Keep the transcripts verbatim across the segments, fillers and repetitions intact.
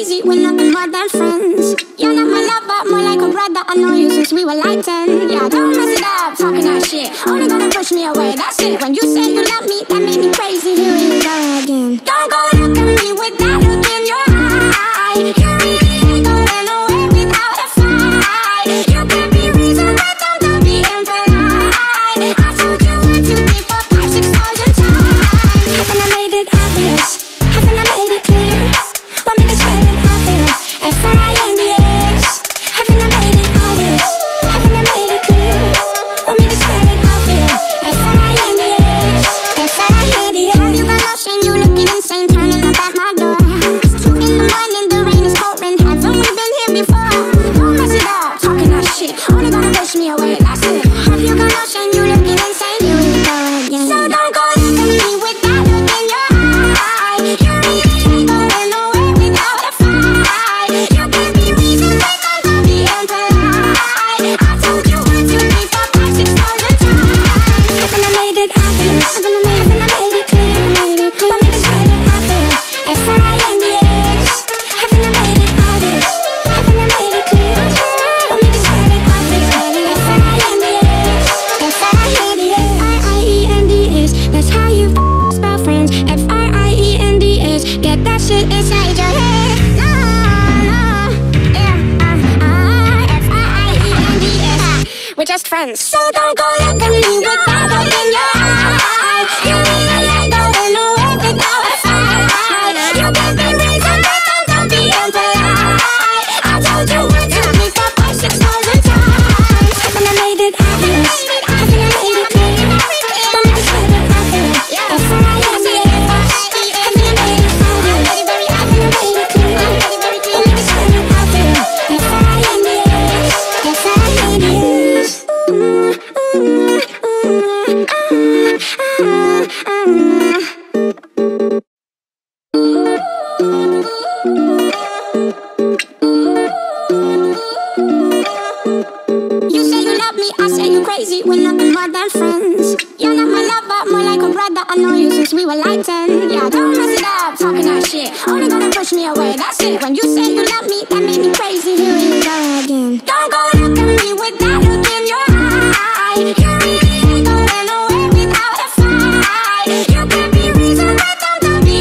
crazy, we're nothing more than friends. You're not my lover, more like a brother. I know you since we were like ten. Yeah, don't mess it up, talking that shit. Only gonna push me away, that's it. When you say you love me, that made me crazy. Here we go again. Don't go look at me with that look in your eye. You really ain't going away without a fight. You can be reasoned, but don't, don't be impolite. I told you one, two, three, four, five, six thousand times. Haven't I made it obvious? Haven't I made it clear? Want me to spell it obvious? F R I N D S. Haven't I made it obvious? Haven't I made it clear? Want me to spell it obvious? F R I N D S. F R I N D S. Have you got no shame? You looking insane, turning up at my door. It's two in the morning, the rain is pouring. Haven't we been here before? Don't mess it up, talking that shit. Only gonna push me away, that's it. Have you got no shame? You looking insane, here we go again. So don't go look at me with that look in your eye. You really ain't going away without a fight. You can be reasoned, but don't, don't be impolite. I told you one, two, three, four, five, six thousand times. Haven't I made it obvious? Haven't I made, haven't I made it clear? Made it clear. Want me to spell it obvious? F R I N D S. Haven't I made it obvious? Haven't I made it clear? Want me to spell it obvious? F R I N D S. F R I N D S. R I E N D S. That's how you spell friends. F R I E N D S. Get that shit inside your head. No, no. Yeah, uh, uh, F R I E N D S. We're just friends. So don't go look at me with that look in your eye. You really ain't going away without a fight. You can be reasoned, but don't, don't be impolite. I told you one, two, three, four, five, six thousand times. Haven't I made it obvious? Haven't I made it clear? Want me to spell it obvious? F R I N D S. Haven't I made it obvious? Haven't I made it clear? Want me to spell it obvious? F R I N D S. F R I N D S. You say you love me, I say you crazy. We're nothing more than friends. You're not my lover, more like a brother. I know you since we were like ten. Yeah, don't mess it up, talking that shit. Only gonna push me away, that's it. When you say you love me, that made me crazy. Here we go again. Don't go look at me with that look in your eye. You really ain't going away without a fight. You can be reasoned, but don't, don't be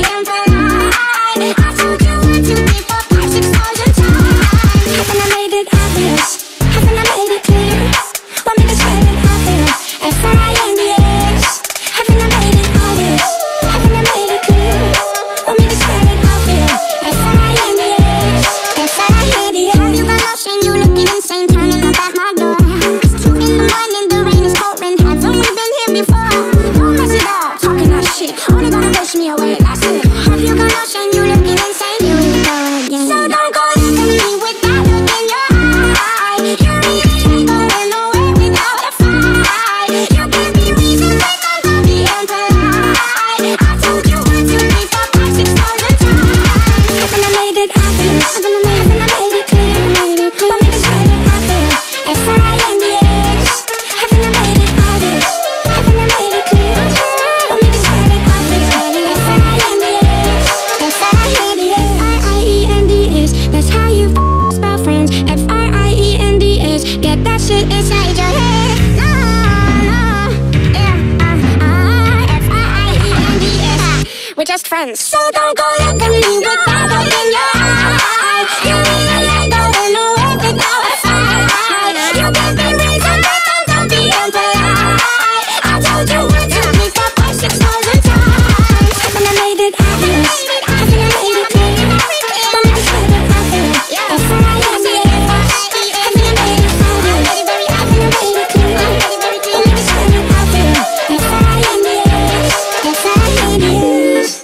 impolite. I told you one, two, three, four, five, six thousand times. Haven't I made it obvious? Haven't I made it clear? Want me to spell it obvious? F R I N D S. Haven't I made it obvious? Haven't I made it clear? Want me to spell it obvious? F R I N D S. F R I N D S. Have you got no shame? You looking insane, turning up at my door. It's two in the morning, the rain is pouring. Haven't we been here before? Don't mess it up, talking that shit. Only gonna push me away, that's it. Have you got no shame? You looking insane, here we go again. So don't go look at me with that look in your eye. You really ain't going away without a fight. You can be reasoned, but don't, don't be impolite. I told you one, two, three, four, five, six thousand times. Haven't I made it obvious? Haven't I made, haven't I made it clear? Made it clear. Want me to spell it obvious? F R I N D S. Haven't I made it obvious? Haven't I made it clear? Want me to spell it obvious? F R I N D S. F R I N D S. R I E N D S. That's how you spell friends. F R I E N D S. Get that shit inside your head. No, no. Yeah, uh, uh, F R I E N D S. We're just friends. So don't go look at me with that look in your eye. You really ain't going away without a fight. You can be reasoned, but don't, don't be impolite. I told you one, two, three, four, five, six thousand times. Haven't I made it obvious? Haven't I made it clear? Want me to spell it obvious? F R I N D S. Haven't I made it obvious? Haven't I made it clear? Want me to spell it obvious? F R I N D S. F R I N D S.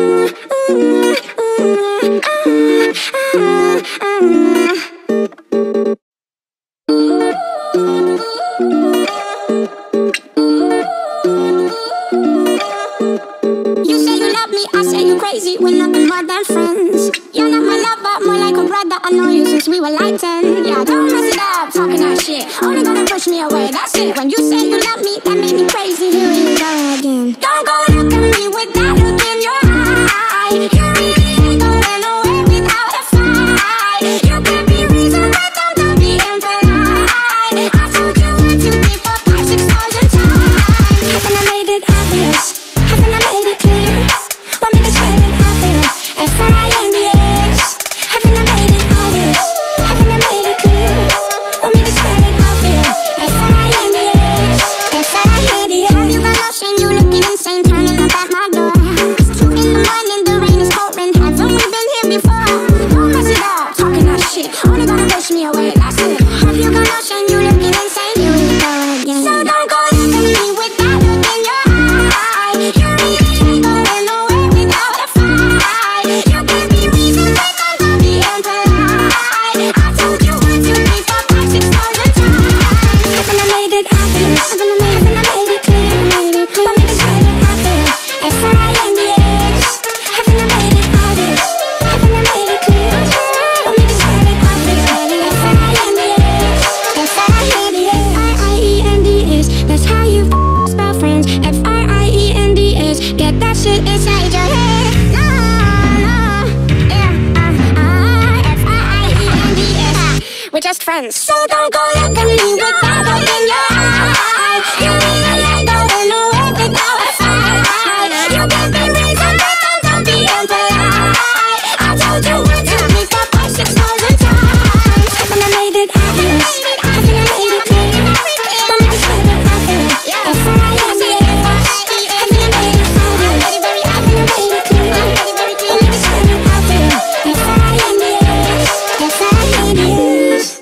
You say you love me, I say you crazy. We're nothing more than friends. You're not my lover, more like a brother. I know you since we were like ten. Yeah, don't mess it up, talking that shit. Only gonna push me away, that's it. When you say you love me, that made me crazy. Here we go again. Don't go look at me with that look in your eye. You really ain't going away without a fight. obvious. Haven't I made, haven't I made it clear? Made it clear. Want me to spell it out there? F I N D S. Haven't I made it obvious? Haven't I made it clear? Want me to spell it out there? F I N D S. F I N D S. F I E N D S. That's how you spell friends. F R I E N D S. Get that shit inside your head. No, no, yeah, uh, uh, F I E N D S. We're just friends. So don't go look at me with that look in your eye. You really ain't going nowhere without a fight. You can be reasoned, but don't, don't be impolite. I told you one, two, three, four, five, six thousand times. Haven't I made it obvious? Haven't I made it clear? Want me to spell it out there? F I N D S. Haven't I made it obvious? Haven't I made it clear? Want me to spell it out there? F I N D S. F I N D S.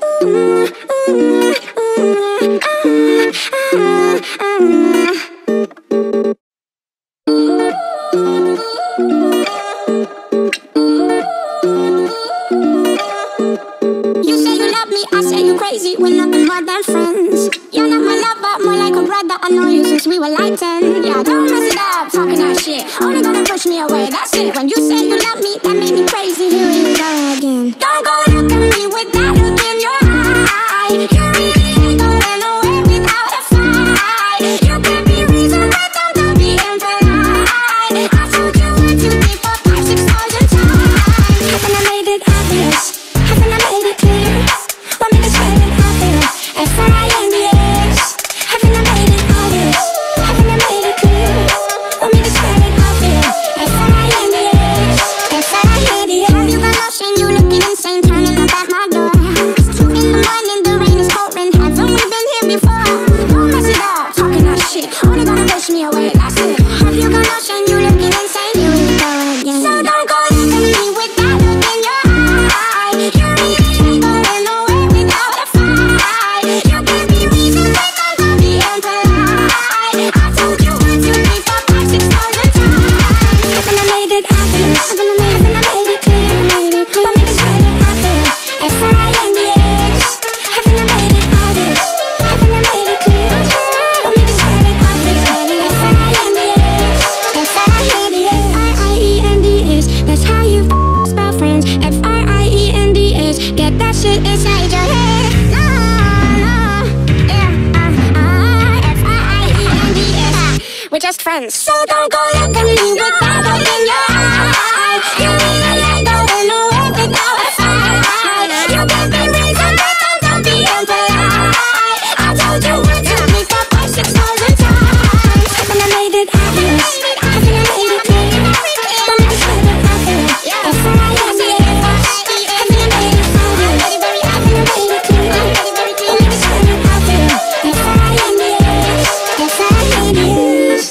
You say you love me, I say you crazy. We're nothing more than friends. You're not my lover, more like a brother. I know you since we were like ten. Yeah, don't mess it up, talking that shit. Only gonna push me away, that's it. When you say you love me, that made me crazy. Here we go again. Don't go look at me with that look in your eye. You really ain't going nowhere without a fight. You can be reasoned, but don't, don't be impolite. I told you one, two, three, four, five, six thousand times. Haven't I made it obvious? Haven't I made it clear? Want me to spell it out there? F I N D S. Haven't I made it obvious? Haven't I made it clear? Want me to spell it out there? F I N D S. F I N D S. Have you got lotion? You looking insane, turning up at my door. It's two in the morning, the rain is pouring. Haven't we been here before? Don't mess it up, talking that shit. Only gonna push me away, that's it. Have you got lotion? You looking insane, here we go again. So don't go look at me with that look in your eye. You really ain't going nowhere without a fight. You can be reasoned, but don't, don't be impolite. I told you one, two, three, four, five, six thousand times. Haven't I made it obvious? Haven't I made, haven't I made it clear? Made it clear. Want me to spell it out there? F I N D S. Haven't I made it obvious? Haven't I made it clear? Want me to spell it out there? F I N D S. F I N D S. F I E N D S. That's how you spell friends. F R I E N D S. Get that shit inside your head. No, no, yeah, uh, uh, F I E N D S. We're just friends. So don't go look at me with that look in your eye. You really ain't going nowhere without a fight. You can be reasoned, but don't, don't be impolite. I told you one, two, three, four, five, six thousand times. Haven't I made it obvious? Haven't I made it clear? Want me to spell it out there? F I N D S. Haven't I made it obvious? Haven't I made it clear? Want me to spell it out there? F I N D S. F I N D S.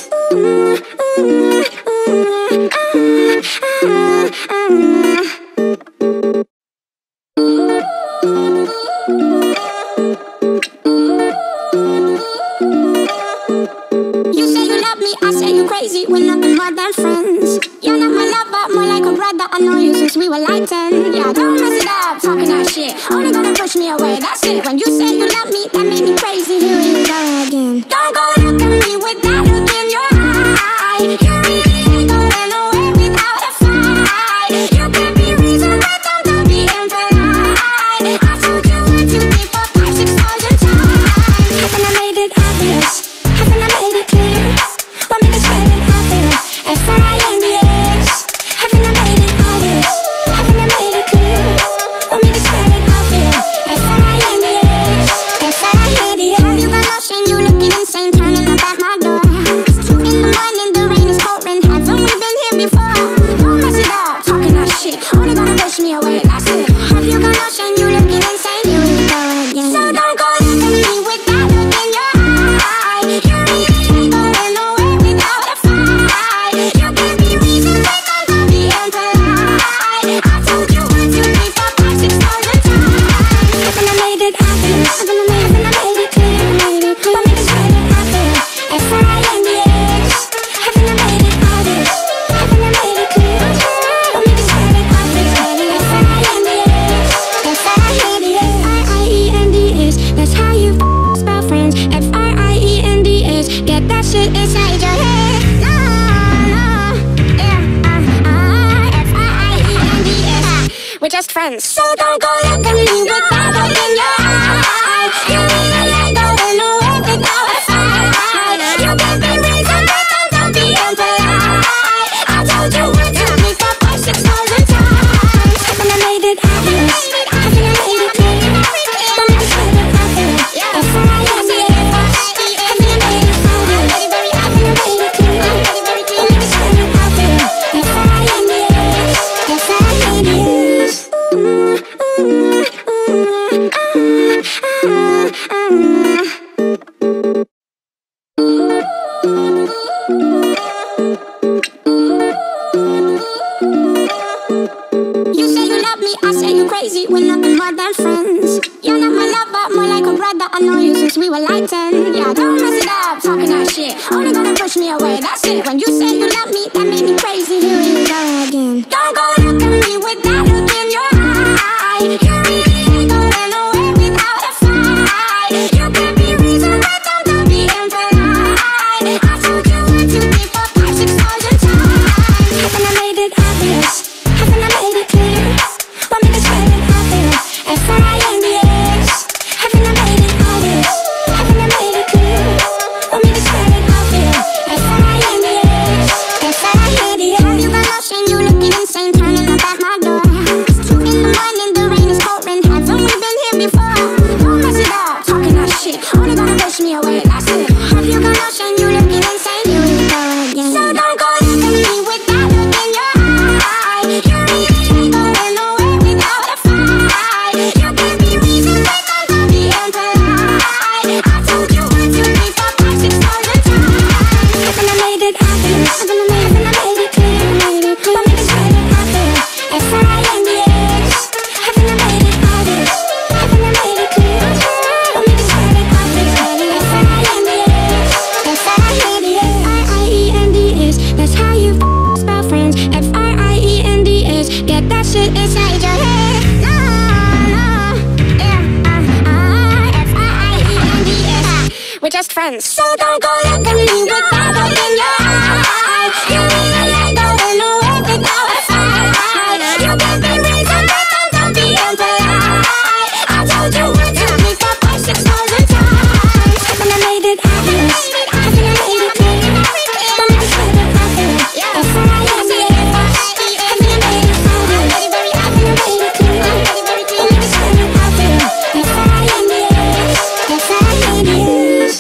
You say you love me, I say you crazy. We're nothing more than friends. You're not my lover, more like a brother. I know you since we were like ten. Yeah, don't mess it up, talking that shit. Only gonna push me away, that's it. When you say you love me, that made me crazy. Here we go again. Don't go look at me with that look in your eye. You really ain't going nowhere without a fight. You can be reasoned, but don't, don't be impolite. I told you one, two, three, four, five, six thousand times. Haven't I made it obvious? Haven't I made it clear? Want me to spell it out there? F I N D S. Haven't I made it obvious? Haven't I made it clear? Want me to spell it out there? F I N D S. F I N D S. Have you got lotion? You looking insane, turning up at my door. It's two in the morning, the rain is pouring. Haven't we been here before? Don't mess it up, talking that shit. Only gonna push me away, that's it. Have you got lotion? You looking insane, here we go again. So don't go look at me with that look in your eye. You really ain't going nowhere. shit inside your head. No, no, yeah, uh, uh, F I E N D S. We're just friends, so don't go look at me with that look in your eye. You really ain't going nowhere without a fight. You can be reasoned, but don't, don't be impolite. I told you one, two, three, four, five, six thousand times, and I made it obvious. I think I made it clear. Want me to say it out there? F I E N D S. I think I made it obvious. I think I made it clear. Want me to say it out there? F I E N D S. F I E N D S. You say you love me, I say you crazy. We're nothing more than friends. You're not my lover, more like a brother. I know you since we were like ten. Yeah, don't mess it up, talking that shit. Only gonna push me away, that's it. When you say you love me, that made me crazy. Here we go again. Don't go look at me with that look in your eye. You really ain't going nowhere without a fight. You can be reasoned, but don't, don't be impolite. I told you one, two, three, four, five, six thousand times, and I made it obvious. I think I made it clear. Want me to spell it out there? F I N D S. I think I made it obvious. I think I made it clear. Want me to spell it out there? F I N D S. F I N D S. Have you got lotion? You looking insane, turning up at my door. Two in the morning, the rain is pouring. Haven't we been here before? Don't mess it up, talking that shit. Only gonna push me away, that's it. Have you got lotion? You looking insane, here we go again. So don't go look at me with that look in your eye. You really ain't going nowhere without a fight. You can be reasoned, but don't, don't be impolite. I told you one, two, three, four, five, six thousand times, and I made it obvious. And I made, and I made it clear. Want me to spell it out there? F I N D S. I think I made it obvious. I think I made it clear. Want me to spell it out there? F I N D S. F I N D S. I E N D S. That's how you f- spell friends. F R I E N D S. Get that shit inside your head. No, no, yeah, uh, uh, F I E N D S. We're just friends, so don't go look at me with that look in your eye. You really ain't going nowhere without a fight. You can be reasoned, but don't, don't be impolite. I told you one, two, three, four, five, six thousand times, and I made it obvious. I think I made it clear. Want me to spell it out there? F I N D S. I think I made it obvious. I think I made it clear. Want me to spell it out there? F I N D S. F I N D S.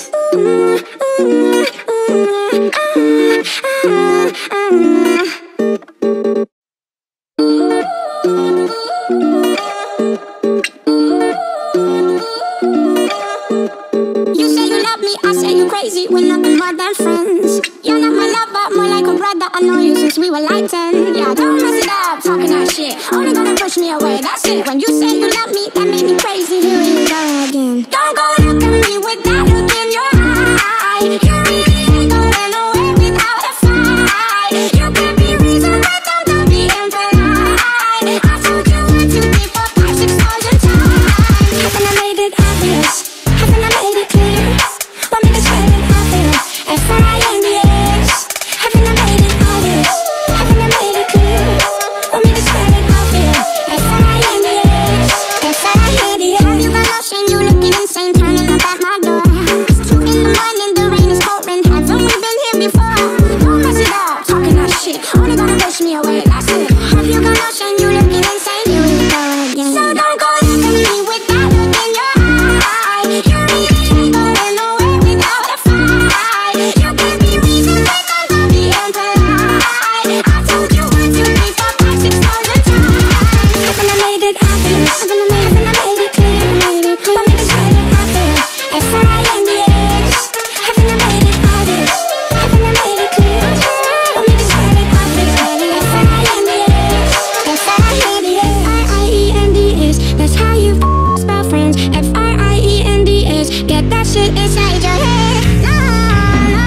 You say you love me, I say you crazy. We're nothing more than friends. You're not my lover, more like a brother. I know you since we were like ten. Yeah, don't mess it up, talking that shit. Only gonna push me away, that's it. When you say you love me, that made me crazy. Here we go again. Don't go look at me with that look in your eye. You really ain't going nowhere without a fight. You can be reasoned, but don't, don't be impolite. I told you one, two, three, four, five, six thousand times, and I made it obvious. I think I made it clear. Want me to spell it out there? F I N D S. I think I made it obvious. I think I made it clear. Want me to spell it out there? F I N D S. F I N D S. Have you got lotion? You looking insane, turning up at my door. Two in the morning, the rain is pouring. Haven't we been here before? Don't mess it up, talking that shit. Only gonna push me away, that's it. Have you got lotion? You looking insane, here we go again. So don't go look at me with that look in your eye. You really ain't going nowhere without a fight. You can be reasoned, but don't, don't be impolite. I told you one, two, three, four, five, six thousand times, and I made it obvious. And I made, and I made it clear. Want me to spell it out there? F I N D S. I think I made it obvious. I think I made it clear. Want me to spell it out there? F I N D S. F I N D S. I E N D S. That's how you f- spell friends. F R I E N D S. Get that shit inside your head. No, no,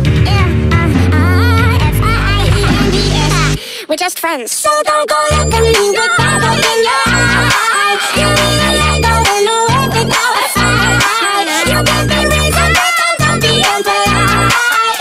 yeah, uh, uh, F I E N D S. We're just friends, so don't go look at me with that look in your eye. You really ain't going nowhere without a fight. You can be reasoned, but don't, don't be impolite.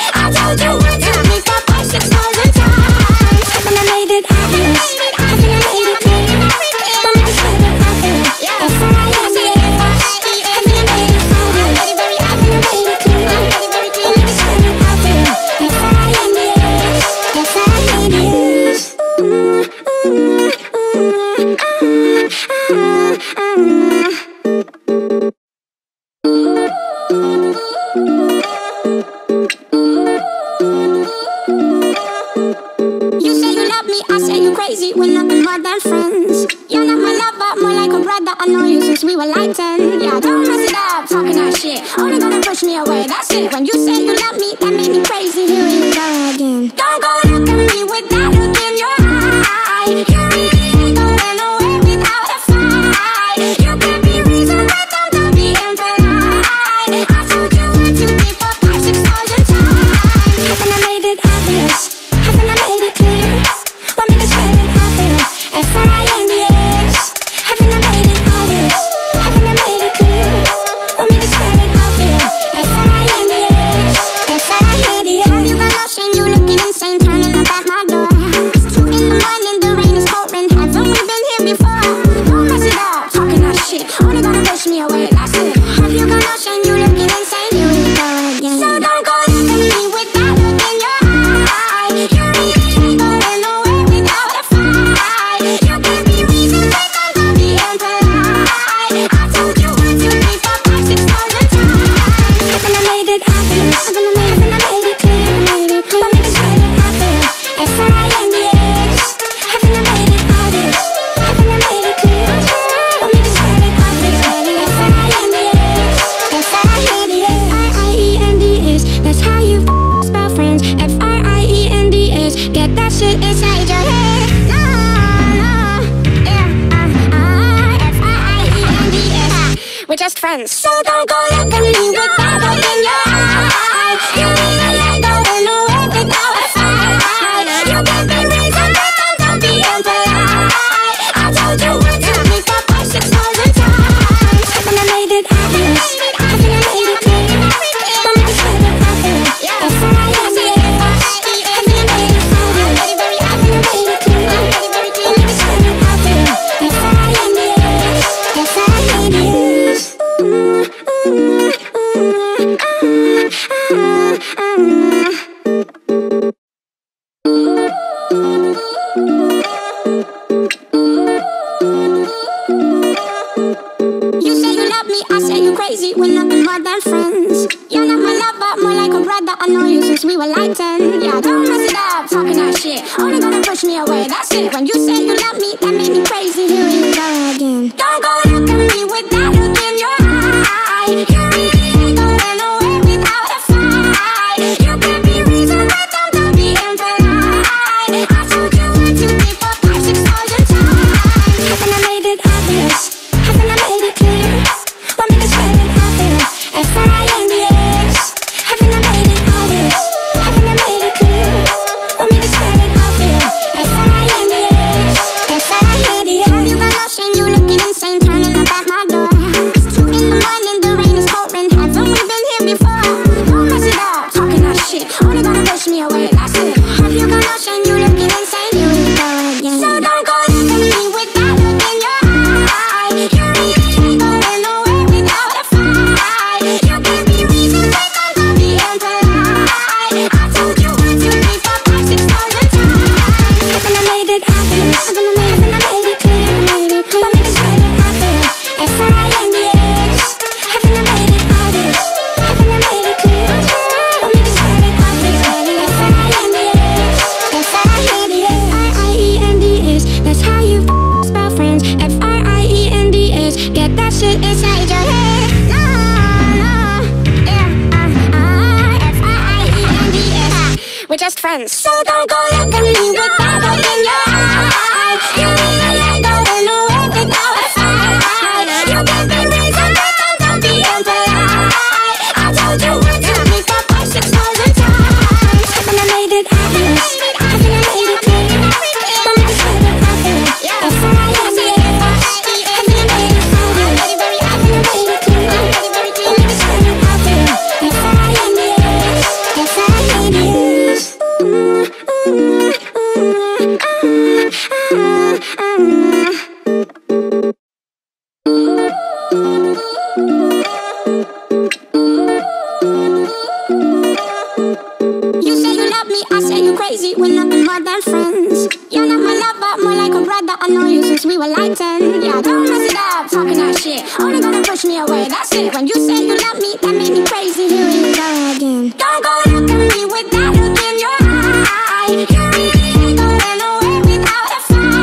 crazy, we're nothing more than friends. You're not my lover, more like a brother. I know you since we were like ten. Yeah, don't mess it up, talking that shit. Only gonna push me away, that's it. When you say you love me, that made me crazy. Here we go again. Don't go look at me with that look in your eye. You really ain't going away without a fight. You can be reasoned, but don't, don't be impolite. I told you one, two, three, four, five, six thousand times. Haven't I made it obvious? Haven't I made it clear? Want me to spell it out there? F R I N D S. Haven't I made it obvious? Haven't I made it clear? Want me to spell it out there? F R I N D S. F R I N D S. Have you got lost and you looking insane, turning up at my door? Two in the morning, the rain is pouring. Haven't we been here before? Don't mess it up, talking that shit. Only gonna push me away, that's it. Have you got lost and you looking insane? Here we go again. So don't go look at me with that look in your eye. You really ain't going away without a fight. You can be reasoned, but don't, don't be impolite. I told you one, two, three, four, five, six thousand times. Haven't I made it obvious? Haven't I made, haven't I made it clear? Made it clear. Want me to spell it out there? F R I N D S. Haven't I made it obvious? Haven't I made it clear? Want me to spell it out there? F R I N D S. F R I N D S. R I E N D S. That's how you f- spell friends. F R I E N D S. Get that shit inside your head. No, no. Yeah, uh, uh, F R I E N D S. We're just friends. So don't go look at me with that look in your eye. You really ain't going away without a fight. You can be reasoned, but don't, don't be impolite. I told you one, two, three, four, five, six thousand times. Haven't I made it obvious? Haven't I made it clear? Want me to spell it out there? F R I N D S. Haven't I made it obvious? Haven't I made it clear? Want me to spell it out there? F R I N D S. F R I N D S. You say you love me, I say you crazy. We're nothing more than friends. You're not my lover, more like a brother. I know you since we were like ten. Yeah, don't mess it up, talking that shit. Only gonna push me away, that's it. When you say you love me, that made me crazy. Here we go again. Don't go look at me with that look in your eye. You really ain't going away without a fight. You can be reasoned, but don't, don't be impolite. I told you one, two, three, four, five, six thousand times. Haven't I made it obvious? Haven't I made it clear? Want me to spell it out there? F R I N D S. Haven't I made it obvious? Haven't I made it clear? Want me to spell it out there? F R I N D S. F R I N D S. Have you got lost and you looking insane, turning up at my door? Two in the morning, the rain is pouring. Haven't we been here before? Don't mess it up, talking that shit. Only gonna push me away, that's it. Have you got lost and you looking insane? Here we go again. So don't go look at me with that look in your eye. You really ain't going away without a fight. You can be reasoned, but don't, don't be impolite. I told you one, two, three, four, five, six thousand times. Haven't I made it obvious? Haven't I made, haven't I made it clear? Made it clear. Want me to spell it out there? F R I N D S. Haven't I made it obvious? Haven't I made it clear? Want me to spell it out there? F R I N D S. F R I N D S. R I E N D S. That's how you f- spell friends. F R I E N D S. Get that shit inside your head. No, no. Yeah, uh, uh, F R I E N D S. We're just friends. So don't go look at me with that look in your eye. You really ain't going away without a fight. You can be reasoned, but don't, don't be impolite. I told you one, two, three, four, five, six thousand times. Haven't I made it obvious? Haven't I made it clear? Want me to spell it out there? F R I N D S. Haven't I made it obvious? Haven't I made it clear? Want me to spell it out there? F R I N D S. F R I N D S. You say you love me, I say you crazy. We're nothing more than friends. You're not my lover, more like a brother. I know you since we were like ten. Yeah, don't mess it up, talking that shit. Only gonna push me away, that's it. When you say you love me, that made me crazy. Here we go again. Don't go look at me with that look in your eye. You really ain't going away without a fight.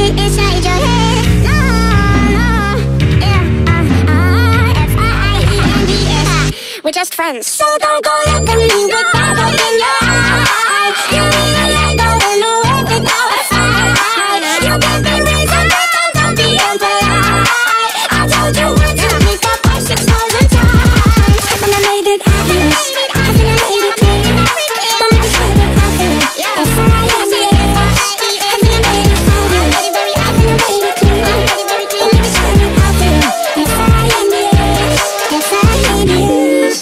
shit inside your head. No, no, yeah, uh, uh, F I I E N D S. We're just friends, so don't go look at me with that look in your eye. You really ain't going nowhere without a fight. You can be reasoned, but don't, don't be impolite. I told you once, you me four, five, six thousand times. Haven't I made it obvious? Haven't I made it clear? Want me to spread it out there? F I I N D S. Haven't I made it obvious? Haven't I made it clear? Want me to spread it out there? F I I N D S. F I I N D S.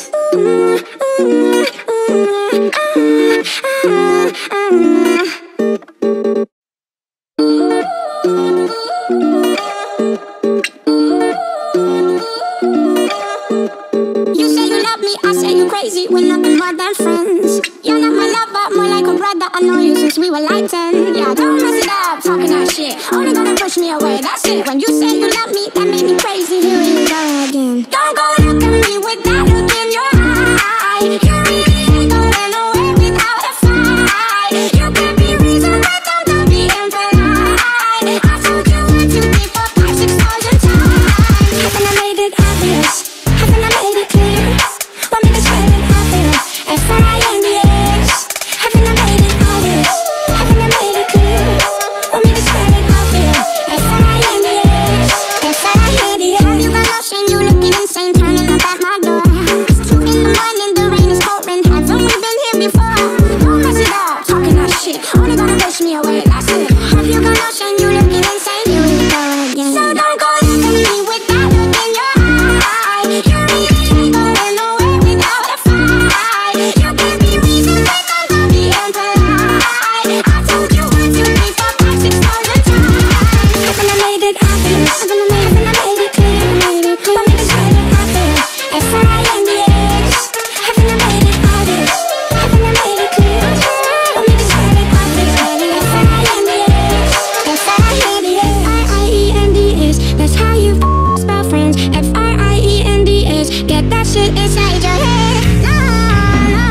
You say you love me, I say you crazy. We're nothing more than friends. You're not my lover, more like a brother. I know you since we were like ten. Yeah, don't mess it up, talking that shit. Only gonna push me away, that's it. When you say you love me, that made me crazy. Here we go again. Don't go look at me with that look in your eye. You really ain't going nowhere without a fight. You can be reasoned, but don't, don't be impolite. I told you one, two, three, four, five, six thousand times. Haven't I made it obvious? Haven't I made it clear? Want me to spread it out there? F I I N D S. Haven't I made it obvious? Haven't I made it clear? Want me to spread it out there? F I I N D S. F I I N D S. Have you got no shame? You looking insane, turning up at my door. It's two in the morning, the rain is pouring. Haven't we been here before? Don't mess it up, talking that shit. Only gonna push me away, that's it. Have you got no shame? You looking insane, here we go again. So don't go look at me with that look in your eye. You really ain't going nowhere without a fight. You can be reasoned, but don't, don't be impolite. I told you one, two, three, four, five, six thousand times. Haven't I made it obvious? Haven't I made, haven't I made it clear? Want me to spread it out there? F I I N D S. Haven't I made it obvious? Haven't I made it clear? Want me to spread it out there? F I I N D S. F I I N D S. F I I E N D S. That's how you spell friends. F R I E N D S. Get that shit inside your head. No, no,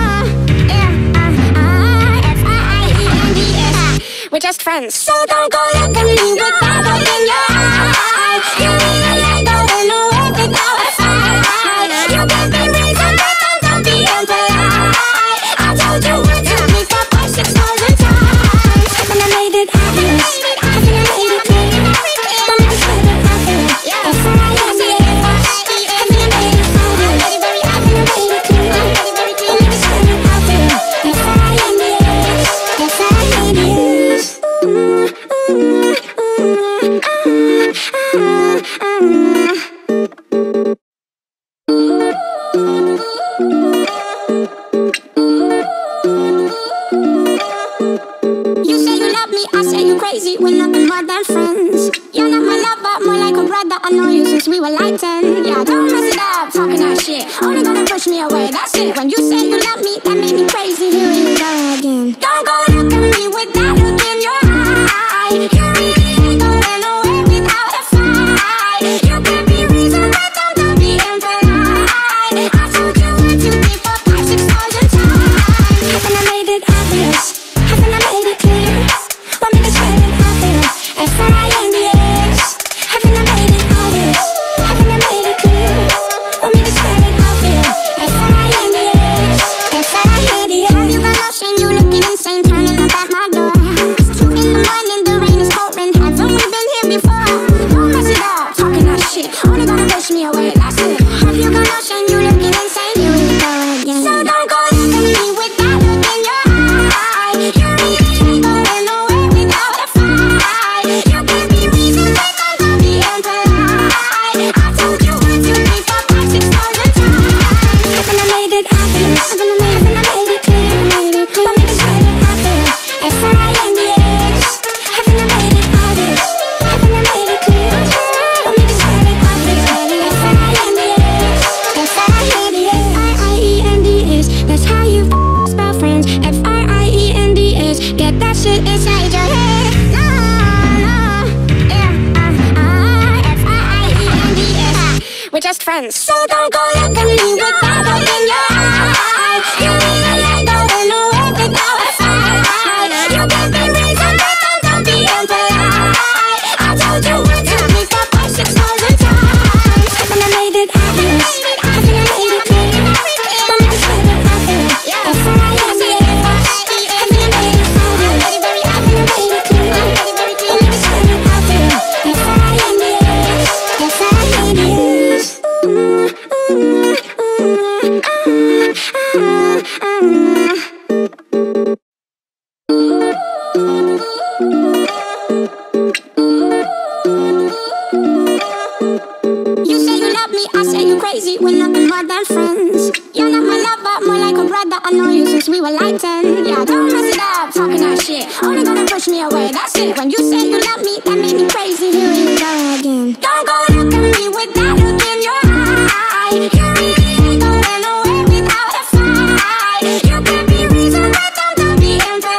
yeah, uh, uh, F I I E N D S. We're just friends, so don't go look at me with that look in your eye. You really ain't going nowhere without a fight. You can be reasoned, but don't, don't be impolite. I told you one, two, three, four, five, six thousand times. Haven't I made it obvious? Haven't I made it clear? Want me to spread it out there? F I I N D S. Haven't I made it obvious? Haven't I made it clear? Want me to spread it out there? F I I N D S. F I I N D S. You say you love me, I say you crazy. We're nothing more than friends. You're not my lover, more like a brother. I know you since we were like ten. Yeah, don't mess it up, talking that shit. Only gonna push me away, that's it. When you say you love me, that made me crazy. Here we go again. Don't go look at me with that look in your eye. You really ain't going nowhere without a fight. You can be reasoned, but don't, don't be impolite. I told you one, two, three, four, five, six thousand times. Haven't I made it obvious? Haven't I made it clear? Want me to spread it out there? F I I N D S. Haven't I made it obvious? Haven't I made it clear? Want me to spread it out there? F I I N D S. F I I N D S. Have you got no shame? You looking insane, turning up at my door. It's two in the morning, the rain is pouring. Haven't we been here before? Don't mess it up, talking that shit. Only gonna push me away, that's it. Have you got no shame? You looking insane, here we go again. So don't go look at me with that look in your eye. You really ain't going nowhere without a fight. You can be reasoned, but don't, don't be impolite. I told you one, two, three, four, five, six thousand times. Haven't I made it obvious? Haven't I made, haven't I made it clear? Want me to spread it out there? F I I N D S. Haven't I made it obvious? Haven't I made it clear? Want me to spread it out there? F I I N D S. F I I N D S. F I I E N D S. That's how you spell friends. F R I E N D S. Get that shit inside your head. No, no, yeah, uh, uh, F I I E N D S. We're just friends, so don't go look at me with that look in your eye. You really ain't going nowhere without a fight. You can be reasoned, but don't, don't be impolite. we were like ten. Yeah, don't mess it up, talking that shit. Only gonna push me away, that's it. When you say you love me, that made me crazy. Here we go again. Don't go look at me with that look in your eye. You really ain't going away without a fight. You can be reasoned, but don't, don't be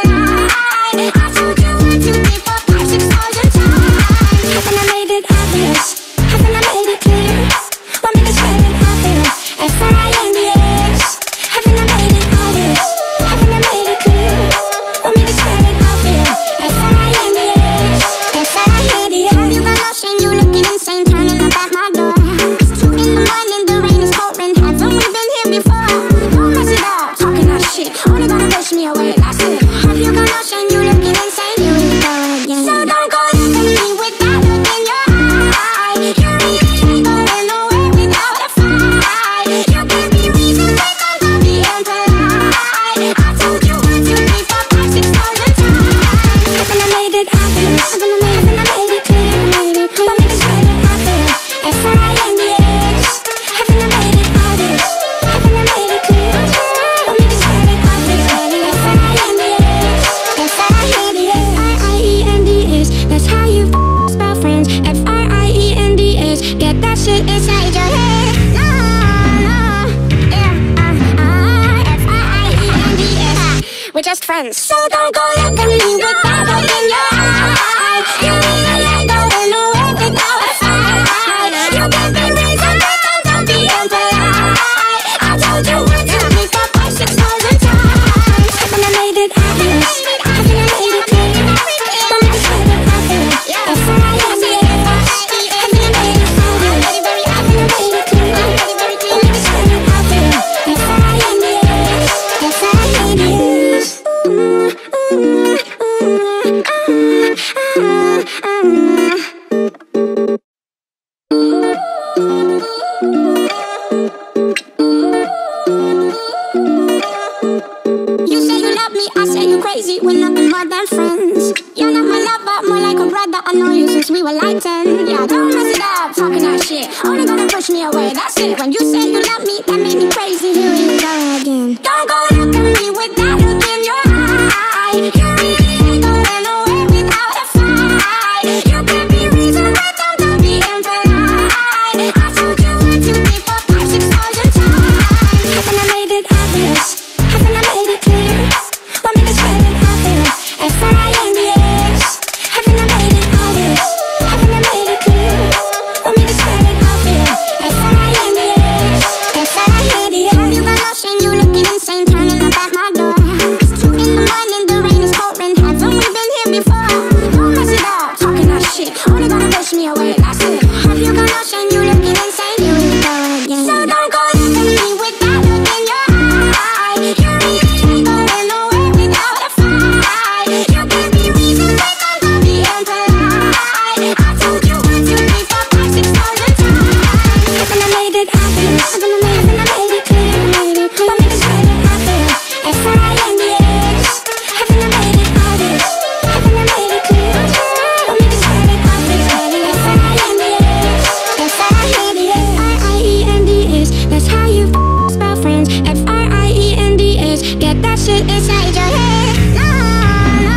impolite. I told you one, two, three, four, five, six thousand times. Haven't I made it obvious? Haven't I made it clear? Want me to spell it obvious? F R I N D S. Haven't I made it obvious? Haven't I made it clear? Want me to spell it obvious? F R I N D S. F R I N D S. Have you got no shame? You looking insane, turning up at my door. It's two in the morning, the rain is pouring. Haven't we been here before? Don't mess it up, talking that shit. Only gonna push me away, that's it. Have you got no shame? You looking insane, here we go again. So don't go look at me with that look in your eye. You really ain't going away without a fight. You can be reasoned, but don't, don't be impolite. I told you one, two, three, four, five, six thousand times. Haven't I made it obvious? Haven't I made, haven't I made it clear? Want me to spell it obvious? F R I N D S. Haven't I made it obvious? Haven't I made it clear? Want me to spell it obvious? F R I N D S. F R I N D S. R I E N D S. That's how you spell friends. F R I E N D S. Get that shit inside your head. No, no. Yeah, uh, uh, F R I E N D S. We're just friends. So don't go look at me with that look in your eye. You really ain't going away without a fight. You can be reasoned, but don't, don't be impolite. I told you one, two, three, four, five, six thousand times. Haven't I made it obvious? Haven't I made it clear? Want me to spell it obvious? F R I N D S. Haven't I made it obvious? Haven't I made it clear? Want me to spell it obvious? F R I N D S. F R I N D S. You say you love me, I say you crazy. We're nothing more than friends. You're not my lover, more like a brother. I know you since we were like ten. Yeah, don't mess it up, talking that shit. Only gonna push me away, that's it. When you say you love me, that made me crazy. Here we go again. Don't go look at me with that look in your eye. You really ain't going away without a fight. You can be reasoned, but don't, don't be impolite. I told you one, two, three, four, five, six thousand times. Haven't I made it obvious? Haven't I made it clear? Want me to spell it obvious? F R I N D S. Haven't I made it obvious? Haven't I made it clear? Want me to spell it obvious? F R I N D S. F R I N D S. Have you got no shame? You looking insane, turning up at my door. It's two in the morning, the rain is pouring. Haven't we been here before? Don't mess it up, talking that shit. Only gonna push me away, that's it. Have you got no shame? You looking insane, here we go again. So don't go look at me with that look in your eye. You really ain't going away without a fight. You can be reasoned, but don't, don't be impolite. I told you one, two, three, four, five, six thousand times. Haven't I made it obvious? Haven't I made, haven't I made it clear? Want me to spell it obvious? F R I N D S. Haven't I made it obvious? Haven't I made it clear? Want me to spell it obvious? F R I N D S. F R I N D S. R I E N D S. That's how you spell friends. F R I E N D S. Get that shit inside your head. No, no.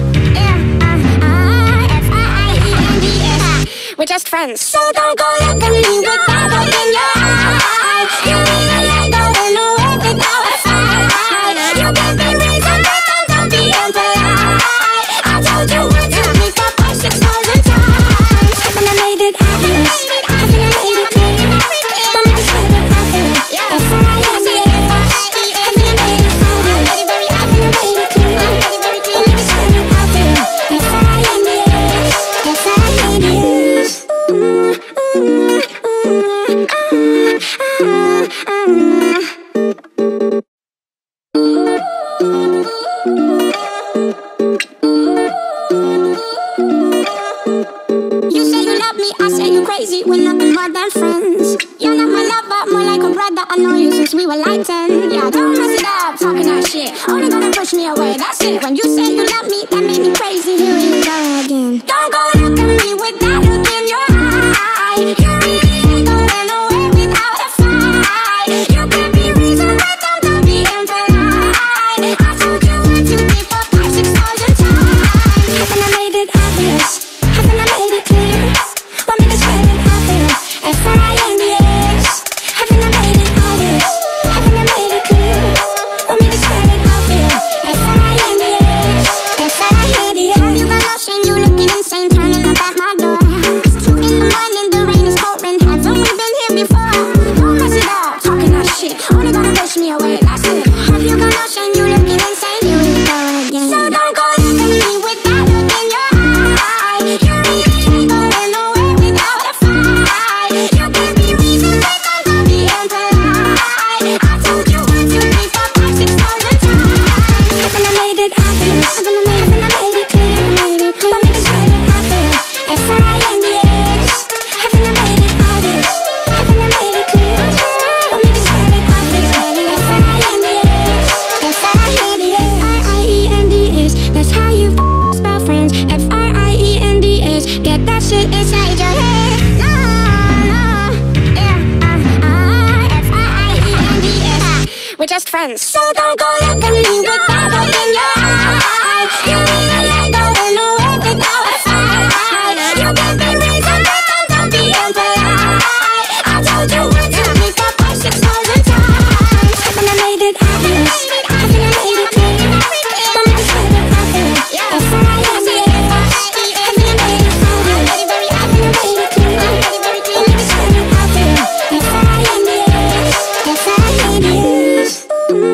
Yeah, uh, uh, F R I E N D S. We're just friends. So don't go look at me with that look in your eye. You really ain't going away without a fight. You can be reasoned, but don't, don't be impolite. I told you one, two, three, four, five, six thousand times. Haven't I made it obvious? Haven't I made it clear? Want me to spell it obvious? F R I N D S. Haven't I made it obvious? Haven't I made it clear? Want me to spell it obvious? F R I N D S. F R I N D S. You say you love me, I say you crazy. We're nothing more than friends. You're not my lover, more like a brother. I know you since we were like ten. Yeah, don't mess it up, talking that shit. Only gonna push me away, that's it. When you say you love me, that made me crazy. Here we go again. Don't go look at me with that look in your eye. You really ain't going away without a fight. You can be reasoned, but don't, don't be impolite. shit inside your head. No, no, yeah, uh, uh, F I E N D S. We're just friends, so don't go look at me with that look in your eye. You really ain't going nowhere without a fight. You can be reason, but don't, don't be impolite. I told you once, you me for five, six thousand times. And I made it obvious, I think I made it clear. I'm just trying to out there, F I E N D S. I think I made it obvious, I think I made it clear. I'm just trying to out there, F I E N D S, F I E N D S.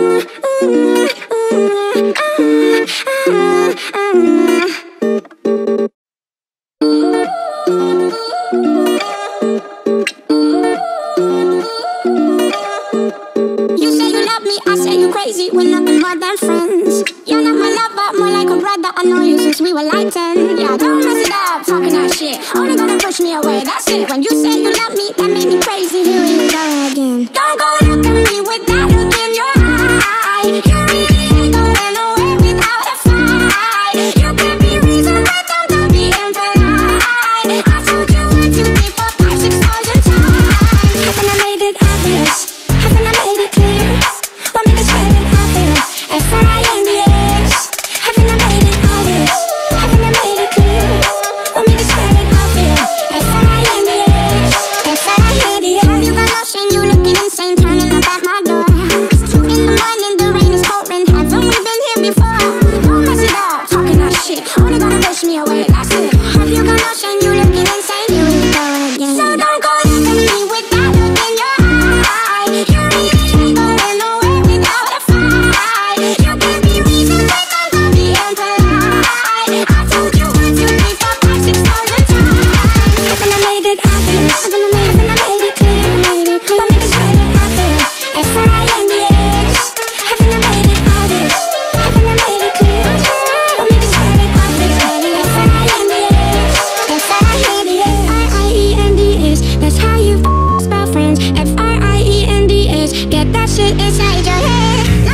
You say you love me, I say you crazy. We're nothing more than friends. You're not my lover, more like a brother. I know you since we were like ten. Yeah, don't mess it up, talking that shit. Only gonna push me away, that's it. When you say you love me, that made me crazy. Here we go again. Don't go look at me with that look in your eye. You really ain't going nowhere without a fight. You can be reason, but don't, don't be impolite. I told you once, you me for five, six thousand times. Haven't I made it obvious? Haven't I made it clear? Want me to spell it out there? F I N D S. Haven't I made it obvious? Haven't I made it clear? Want me to spell it out there? F I N D S. F I N D S. Have you got no shame? You looking insane, turning up at my door. It's two in the morning, the rain is pouring. Haven't we been here before? Don't mess it up, talking that shit. Only gonna push me away, that's it. Have you got no shame? You looking insane, here we go again. So don't go look at me with that look in your eye. You really ain't going nowhere without a fight. You can be reason, but don't, don't be impolite. I told you once, you me for five, six thousand times. Haven't I made it obvious? Haven't I made, haven't I made it clear? Want me to spell it out there? F I N D S. Haven't I made it obvious? Haven't I made it clear? Want me to spell it out there? F I N D S. F I N D S. F I E N D S. That's how you spell friends. F R I E N D S. Get that shit inside your head. No,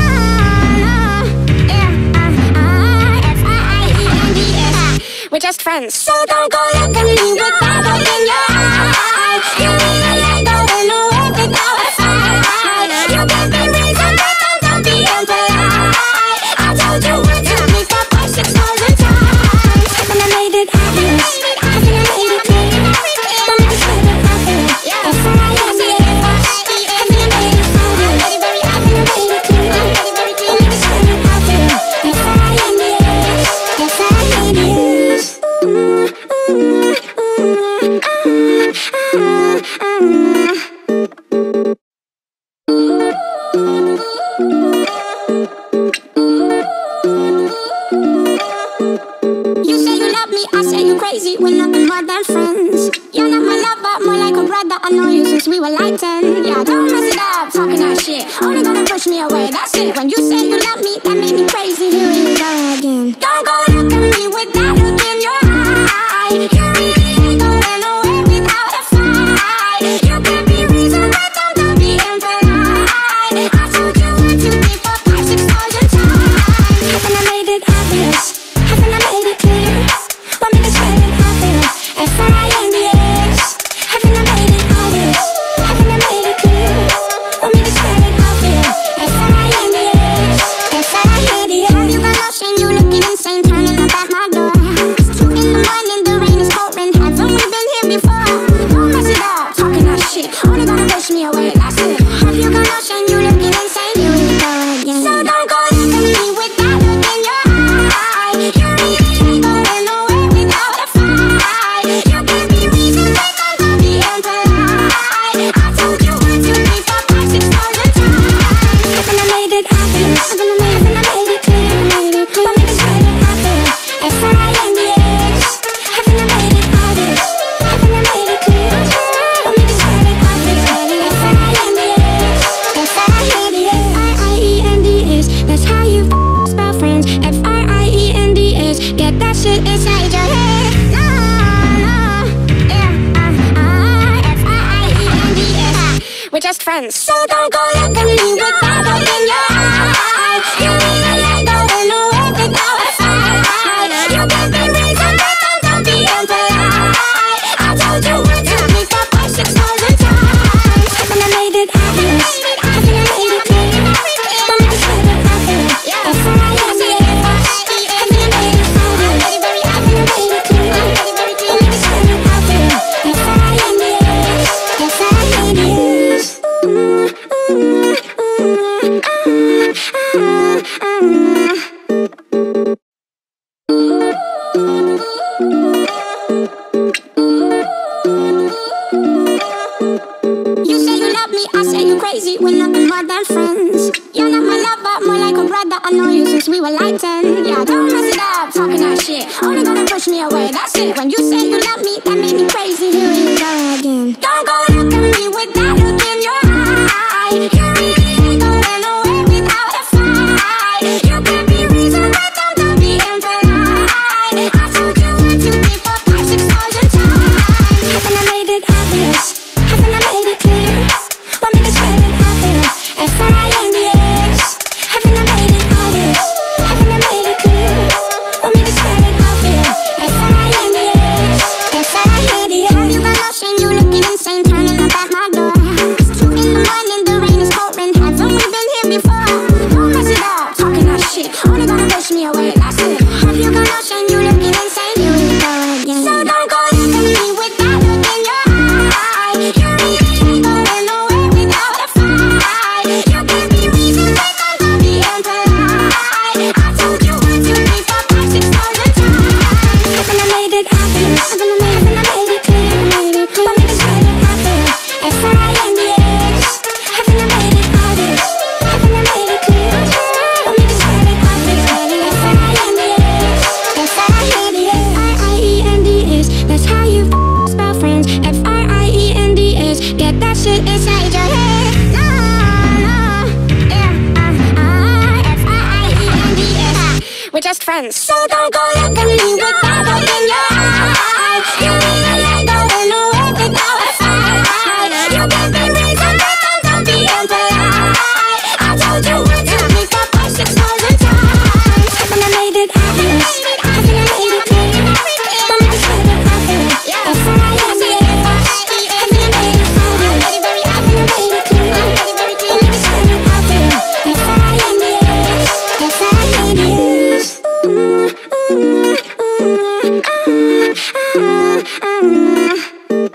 no, yeah, uh, uh, F I E N D S. We're just friends, so don't go look at me with that look in your eye. You really ain't going nowhere without a fight. You can be reason, but don't, don't be impolite. I told you once, you me for five, six thousand times. Haven't I made it obvious? Haven't I made it clear? Want me to spell it out there? F I N D S. Haven't I made it obvious? Haven't I made it clear? Want me to spell it out there? F I N D S. F I N D S. You say you love me, I say you crazy. We're nothing more than friends. You're not my lover, more like a brother. I know you since we were like ten. Yeah, don't mess it up, talking that shit. Only gonna push me away, that's it. When you say you love me, that made me crazy. Here we go again. Don't go look at me with that look in your eye. You really ain't going nowhere without a fight. You can be reason, but don't, don't be impolite. I told you once, you me for five, six thousand times. Haven't I made it obvious? Haven't I made it clear? Want me to spell it out there? F I N D S. Haven't I made it obvious? Haven't I made it clear? Want me to spell it out there? F I N D S. F I N D S. Have you got no shame? You looking insane, turning up at my door. It's two in the morning, the rain is pouring. Haven't we been here before? Don't mess it up, talking that shit. Only gonna push me away, that's it. Have you got no shame? You looking insane, here we go again. So don't go look at me with that look in your eye. You really ain't going nowhere without a fight. You can be reason, but don't, don't be impolite. I told you once, you me for five, six thousand times. Haven't I made it obvious? Haven't I made, haven't I made it clear? Want me to spell it out there? F I N D S. Haven't I made it obvious? Haven't I made it clear? Want me to spell it out there? F I N D S. F I N D S. F I E N D S. That's how you spell friends. F R I E N D S. Get that shit inside your head. No, no, yeah, uh, uh, F I E N D S. We're just friends, so don't go look at me with that look in your eye. You really ain't going nowhere without a fight. You can be reason, but don't, don't be impolite. were like ten. Yeah, don't mess it up, talking that shit. Only gonna push me away, that's it. When you say you love me, that made me crazy. Here we go again. Don't go look at me with that look in your eye. You really ain't going away without a fight. You can be reasoned, but don't, don't be impolite. I told you one, two, three, four, five, six thousand times. Haven't I made it obvious? Haven't I made it clear? Want me to spell it out there? F R I N D S. Haven't I made it obvious? Haven't I made it clear? Want me to spell it out there? F R I N D S. F R I N D S. Have you got lotion? You looking insane, turning up at my door. It's two in the morning, the rain is pouring. Haven't we been here before? Don't mess it up, talking that shit. Only gonna push me away, that's it. Have you got lotion? You looking insane, here we go again. So don't go look at me with that look in your eye. You really ain't going away without a fight. You can be reasoned, but don't, don't be impolite. I told you one, two, three, four, five, six thousand times. Haven't I made it obvious? Haven't I made, haven't I made it clear? Want me to spell it out there? F R I N D S. Haven't I made it obvious? Haven't I made it clear? Want me to spell it out there? F R I N D S. F R I N D S. F R I E N D S. That's how you f- spell friends. F R I E N D S. Get that shit inside your head. No, no, yeah, uh, uh, F R I E N D S. We're just friends. So don't go look at me with that look in your eye. You really ain't going away without a fight. You can be reasoned, but don't, don't be impolite. I told you one, two, three, four, five, six thousand times. Haven't I made it obvious? Haven't I made it clear? Want me to spell it out there? F R I N D S. Haven't I made it obvious? Haven't I made it clear? Want me to spell it out there? F R I N D S. F R I N D S. Mm, mm, mm, ah, ah, ah.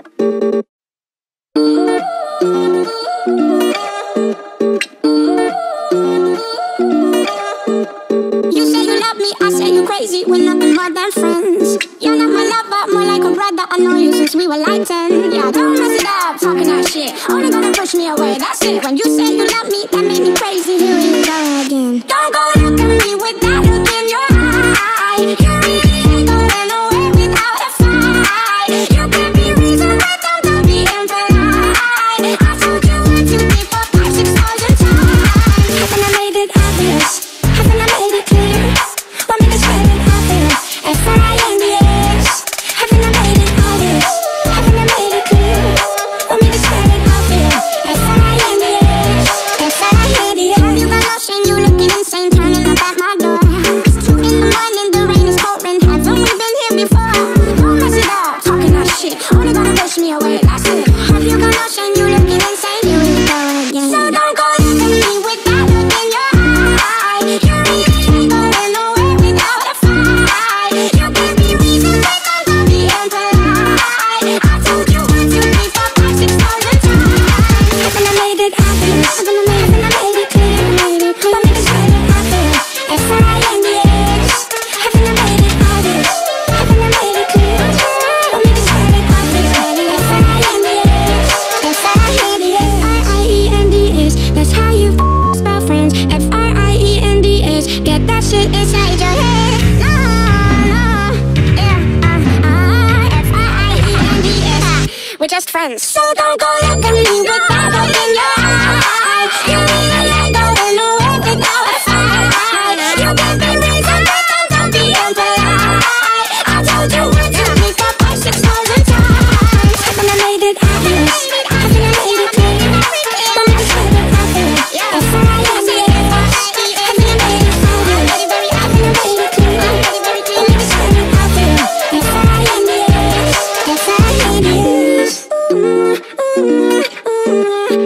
You say you love me, I say you crazy. We're nothing more than friends. You're not my lover, more like a brother. I know you since we were like ten. Yeah, don't mess it up, talking that shit. Only gonna push me away, that's it. When you say you love me, that made me crazy. Here we go again. Don't go look at me with that look in your eye. You really ain't going away without a fight. You can be reasoned, but don't, don't be impolite. I told you one, two, three, four, five, six thousand times. Haven't I made it obvious? Haven't I made it clear? Want me to spell it out there? F R I N D S. Haven't I made it obvious? Haven't I made it clear? Want me to spell it out there? F R I N D S. F R I N D S. Have you got lotion? You looking insane, turning up at my door. It's two in the morning, the rain is pouring. Haven't we been here before? Don't mess it up, talking that shit. Only gonna push me away, that's it. Have you got lotion? You looking insane, here we go again. So don't go look at me with that look in your eye. You really ain't going away without a fight. You can be reasoned, but don't, don't be impolite. I told you one, two, three, four, five, six thousand times. Haven't I made it obvious? Haven't I made, haven't I made it clear? Want me to spell it out there? F R I N D S. Haven't I made it obvious? Haven't I made it clear? Want me to spell it out there? F R I N D S. F R I N D S. F R I E N D S. That's how you f- spell friends. F R I E N D S. Get that shit inside your head. No, no, yeah, uh, uh, F R I E N D S. We're just friends. So don't go look at me with that look in your eye. You really ain't going away without a fight. You can be reasoned, but don't, don't be impolite. I told you one, two, three, four, five, six thousand times. Haven't I made it obvious? Haven't I made it clear? Want me to spell it out there? F R I N D S. Haven't I made it obvious? Haven't I made it clear? Want me to spell it out there? F R I N D S. F R I N D S. Mm, mm, mm,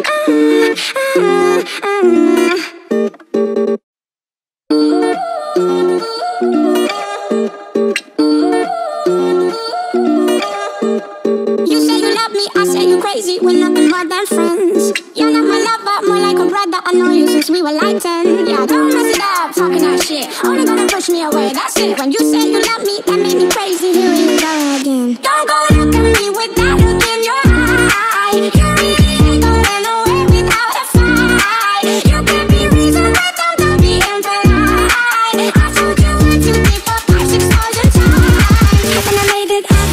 ah, ah, ah. You say you love me, I say you crazy. We're nothing more than friends. You're not my lover, more like a brother. I know you since we were like ten. Yeah, don't mess it up, talking that shit. Only gonna push me away, that's it. When you say you love me, that made me crazy. Here we go again. Don't go look at me with that look in your eye. You really ain't going away without a fight. You can be reasoned, but don't, don't be impolite.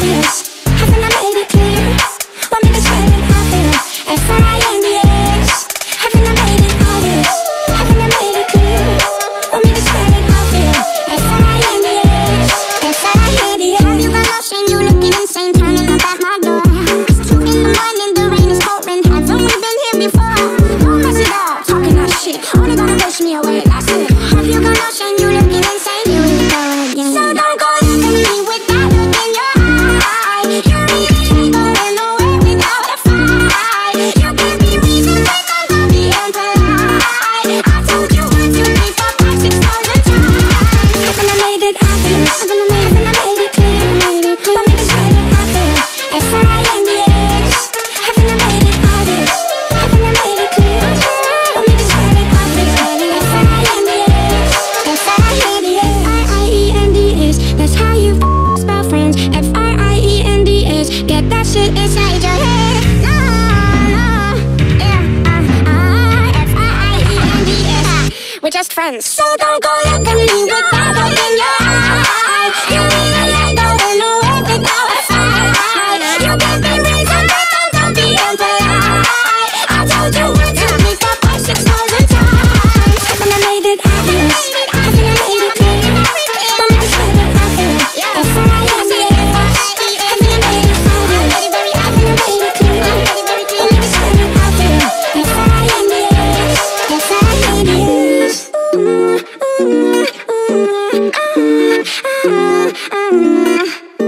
obvious? Haven't I made it clear? Want me to spell it out there? F R I N D S. Haven't I made it obvious? Haven't I made it clear? Want me to spell it out there? F R I N D S. F R I N D S. Have you got lost and you looking insane, turning up at my door? Two in the morning, the rain is pouring. Haven't we been here before? Don't mess it up, talking that shit. Only gonna push me away, that's it. Have you got lost and you looking insane? Here we go again. So don't go look at me with that look in your eye. You really ain't going nowhere without a fight. You give me reason to think I'm being polite. I told you one, two, three, four, five, six thousand times. Haven't I made it obvious? Haven't I made, haven't I made it clear? Made it clear. Want me to spell it out there? F R I N D S. Haven't I made it obvious? Haven't I made it clear? Want me to spell it out there? F R I N D S. F R I N D S. R I E N D S. That's how you spell friends. F R I E N D S. Get that shit inside your head. No, no. Yeah, uh, uh, F R I E N D S. We're just friends. So don't go look at me with that look in your eye. You really ain't going nowhere without a fight. You give me reason to think I'm being polite. I told you one, two, three, four, five, six thousand times. Haven't I made it obvious? Haven't I made it clear? Want me to spell it out there? F R I N D S. Haven't I made it obvious? Haven't I made it clear? Want me to spell it out there? F R I N D S. F R I N D S. Mm, mm, mm, ah, ah, ah.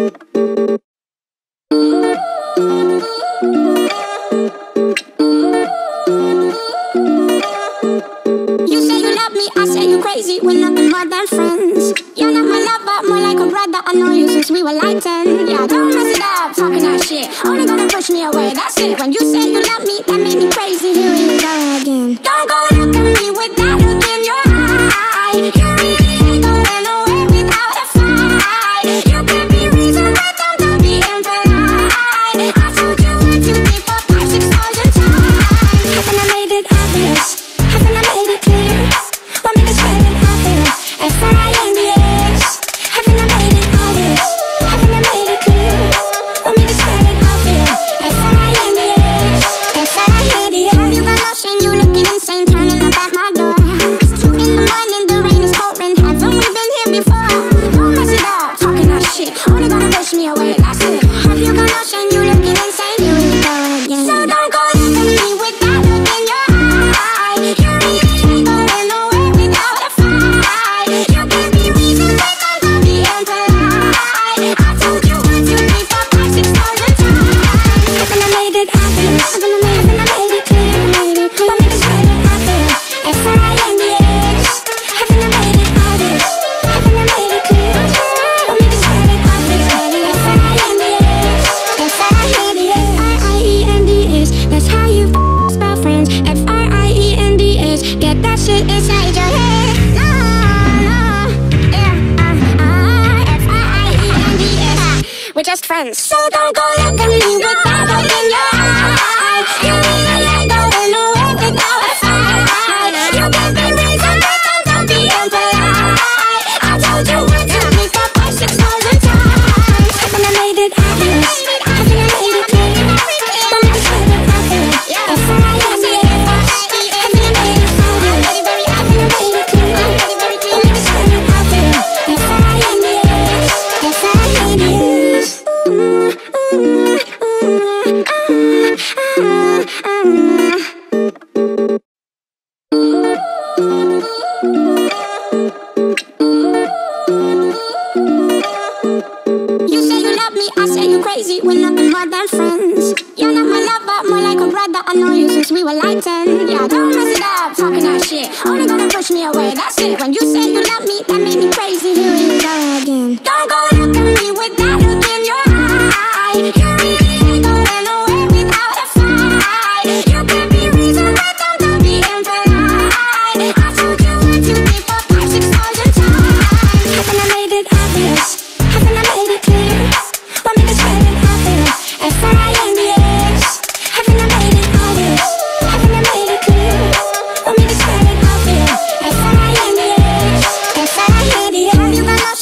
You say you love me, I say you crazy. We're nothing more than friends. You're not my lover, more like a brother. I know you since we were like ten. Yeah, don't mess it up, talking that shit. Only gonna push me away, that's it. When you say you love me, that made me crazy. Here we go again. Don't go look at me with that look in your eye. You really ain't going nowhere without a fight. You give me reason to think I'm being polite. I told you one, two, three, four, five, six thousand times. Haven't I made it obvious? Haven't I made it clear? Want me to spell it out there? F R I N D S. Haven't I made it obvious? Haven't I made it clear? Want me to spell it out there? F R I N D S. F R I N D S. Have you got lost and you looking insane, turning up at my door? Two in the morning, the rain is pouring. Haven't we been here before? Don't mess it up, talking that shit. Only gonna push me away, that's it. Have you got lost and you looking insane? Here we go again. So don't go look at me with that look in your eye. You really ain't going nowhere without a fight. You give me reason to think I'm being polite. I told you one, two, three, four, five, six thousand times. Haven't I made it obvious? Haven't I made, haven't I made it clear? Made it clear. Want me to spell it out there? F R I N D S. Haven't I made it obvious? Haven't I made it clear? Want me to spell it out there? F R I N D S. F R I N D S. R I E N D S. That's how you spell friends. F R I E N D S. Get that shit inside your head. No, no. Yeah, uh, uh, F R I E N D S. We're just friends. So don't go look at me with that look in your eye. You really ain't going nowhere without a fight. You give me reason to think I'm being polite. I told you one, two, three, four, five, six thousand times. Haven't I made it obvious? Haven't I made it clear? Want me to spell it out there? F R I N D S. Haven't I made it obvious? Haven't I made it clear? Want me to spell it out there? F R I N D S. F R I N D S. Mm, mm, mm, ah, ah, ah. You say you love me, I say you crazy. We're nothing more than friends. You're not my lover, more like a brother. I know you since we were like ten. Yeah, don't mess it up, talking that shit. Only gonna push me away, that's it. When you say you love me, that made me crazy. Here we go again. Don't go look at me with that look in your eye. You really ain't going nowhere without a fight. You give me reason to think I'm being polite. I told you one, two, three, four, five, six thousand times. Haven't I made it obvious? Haven't I made it clear? Want me to spell it out there? F R I N D S. Haven't I made it obvious? Haven't I made it clear? Want me to spell it out there? F R I N D S. F R I N D S. Have you got lost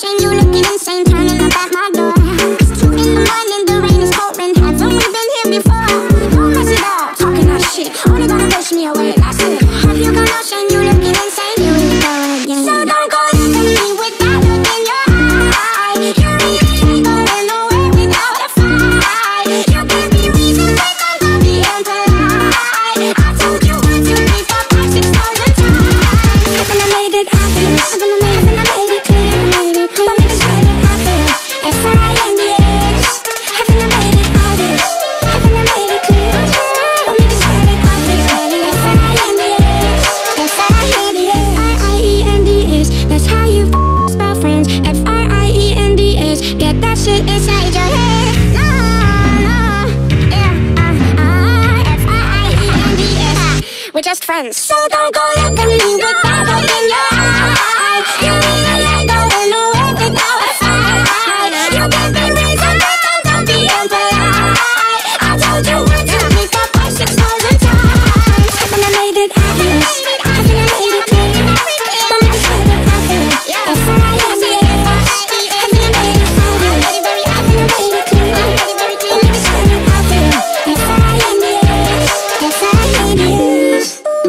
friends. So don't go look at me with that look in your eye. You ain't ain't going nowhere without a fight. You can be reasoned, but don't, don't be impolite. I told you once, you me four, five, six thousand times. Haven't I made it obvious? Haven't I made it clear? Want me to spell it out there? F R I N D S. Haven't I made it obvious? Haven't I made it clear? Want me to spell it out there? F R I N D S. F R I N D S.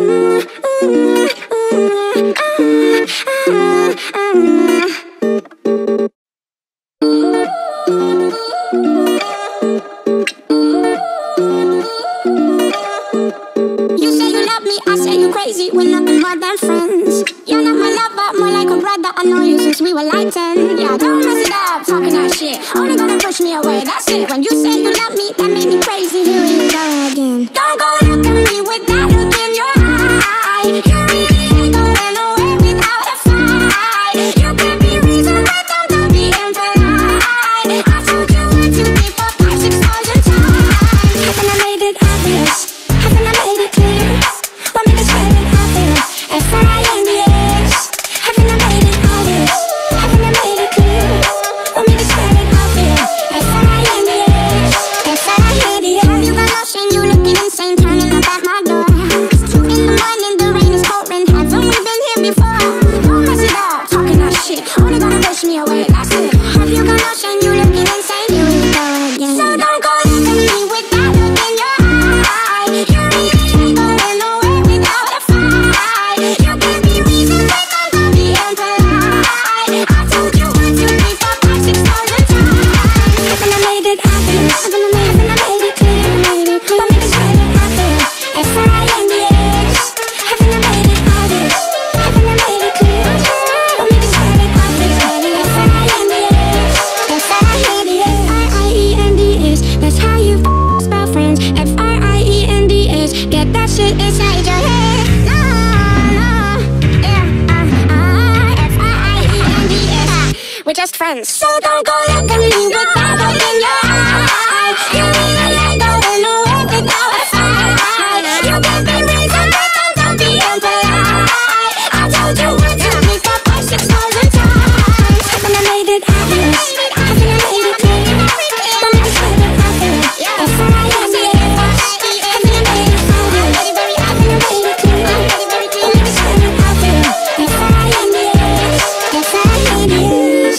You say you love me, I say you crazy. We're nothing more than friends. You're not my lover, more like a brother. I know you since we were like ten. Yeah, don't mess it up, talking that shit. Only gonna push me away, that's it. When you say you love me, that made me crazy. Here we go again. Don't go look at me with that look in your eye. You really ain't going nowhere without a fight. You can be reasoned, but don't, don't be impolite. I told you one, two, three, four, five, six thousand times. Haven't I made it obvious? Haven't I made it clear? Want me to spell it out there? F R I N D S. Haven't I made it obvious? Haven't I made it clear? Want me to spell it out there? F R I N D S. F R I N D S. Have you got lost and you looking insane, turning up at my door? It's two in the morning, the rain is pouring. Haven't we been here before? Don't mess it up, talking that shit. Only gonna push me away, that's it. Have you got lost and you looking insane? Here we go again. So don't go look at me with that look in your eye. You really ain't going nowhere without a fight. You can be reasoned, but don't, don't be impolite. I told you one, two, three, four, five, six thousand times. Haven't I made it obvious? Haven't I made, haven't I made it clear? Want me to spell it out there? F R I N D S. Haven't I made it obvious? Haven't I made it clear? Want me to spell it out there? F R I N D S. F R I N D S. F R I E N D S. That's how you spell friends. F R I E N D S. Get that shit inside your head. No, no, yeah, uh, uh, F R I E N D S. We're just friends. So don't go look at me with that look in your eye. You really ain't going nowhere without a fight. You can be reasoned, but don't, don't be impolite. I told you one, two, three, four, five, six thousand times. Haven't I made it obvious? Haven't I made it clear? Want me to spell it out there? F R I N D S. Haven't I made it obvious? Haven't I made it clear? Want me to spell it out there? F R I N D S. F R I N D S.